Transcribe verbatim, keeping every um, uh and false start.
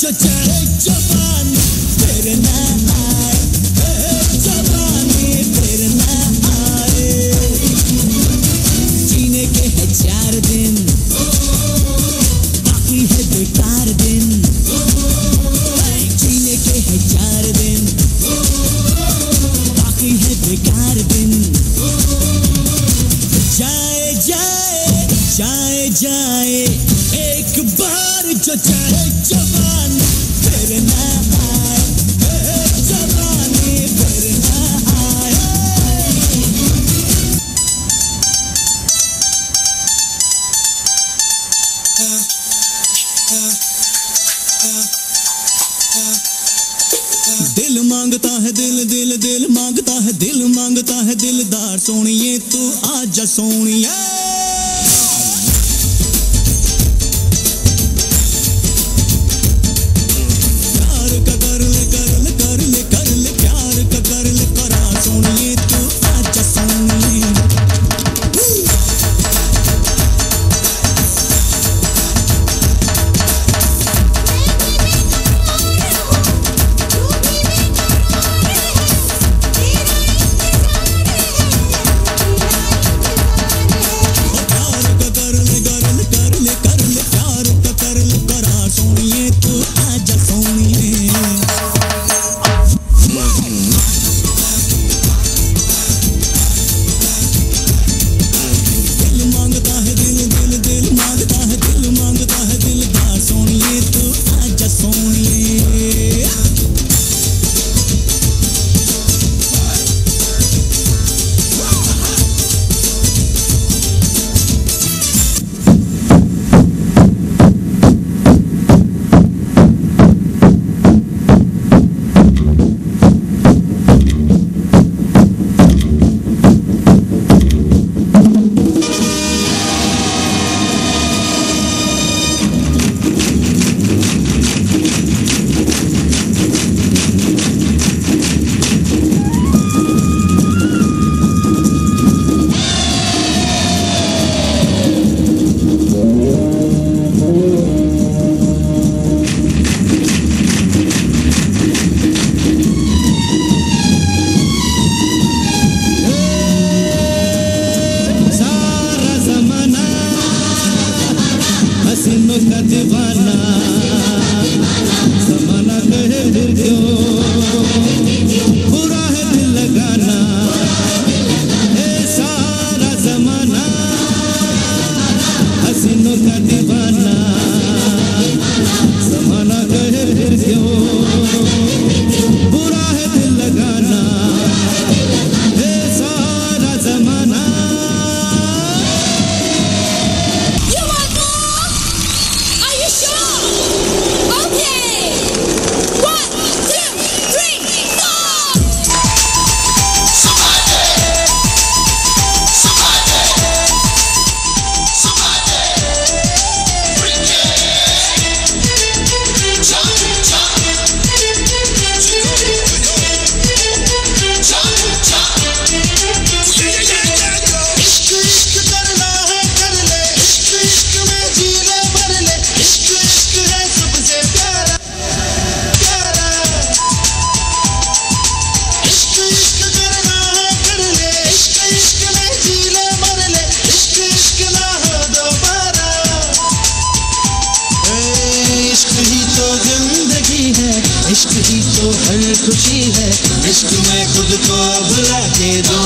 जो चाहे जवानी फिर ना आए, जवानी फिर ना आए। जीने के है चार दिन, बाकी है बेकार दिन। जीने के है चार दिन, बाकी है बेकार दिन। जाए जाए जाए जाए एक बार जो चाहे जवानी फिर ना आए, जवानी फिर ना आए। दिल मांगता है दिल दिल दिल मांगता है दिल मांगता है दिलदार सोनिए तू आजा सोनिए। प्यार का कर ले कर ले कर ले कर ले प्यार का कर ले करा सोनिए तू आजा सोनिए। इश्क ही तो हर खुशी है, इश्क में खुद को भुला के दो।